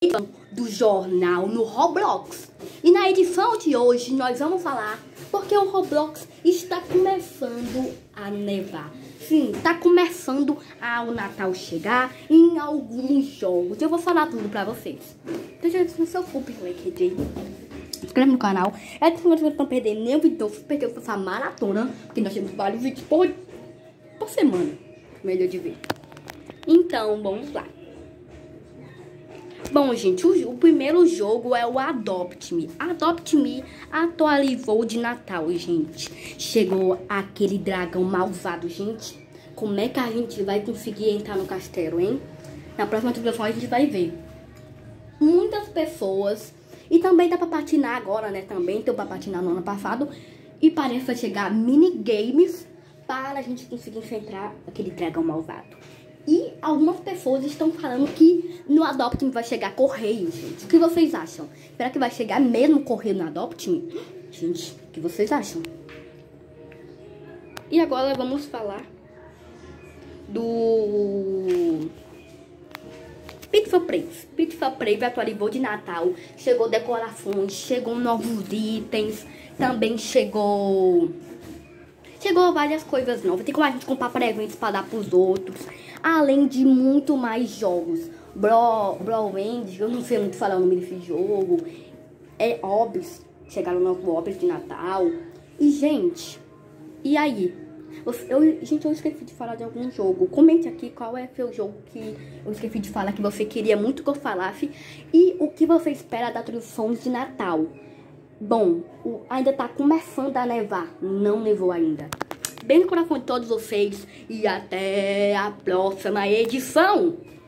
do jornal no Roblox. E na edição de hoje nós vamos falar porque o Roblox está começando a nevar. Sim, está começando o Natal chegar em alguns jogos. Eu vou falar tudo pra vocês. Então, gente, não se preocupe, like, se inscreve no canal. É que vocês não estão perdendo nenhum vídeo, porque essa maratona, porque nós temos vários vídeos por semana, melhor de ver. Então, vamos lá. Bom, gente, o primeiro jogo é o Adopt Me. Adopt Me atualizou de Natal, gente. Chegou aquele dragão malvado, gente. Como é que a gente vai conseguir entrar no castelo, hein? Na próxima atualização a gente vai ver. Muitas pessoas. E também dá pra patinar agora, né? Também deu pra patinar no ano passado. E parece que vai chegar minigames para a gente conseguir enfrentar aquele dragão malvado. E algumas pessoas estão falando que no Adopt Me vai chegar correio, gente. O que vocês acham? Será que vai chegar mesmo correio no Adopt Me? Gente, o que vocês acham? E agora vamos falar do Pizza Praise. Pizza Praise atualizou de Natal. Chegou decorações, chegou novos itens. Também chegou várias coisas novas. Tem como a gente comprar presentes para dar pros outros. Além de muito mais jogos. Browend, eu não sei muito falar o nome desse jogo. É Obs. Chegaram novos Obs de Natal. E, gente, e aí? Gente, eu esqueci de falar de algum jogo. Comente aqui qual é o seu jogo que eu esqueci de falar, que você queria muito que eu falasse. E o que você espera das atrações de Natal. Bom, ainda tá começando a nevar. Não nevou ainda. Bem no coração de todos vocês. E até a próxima edição.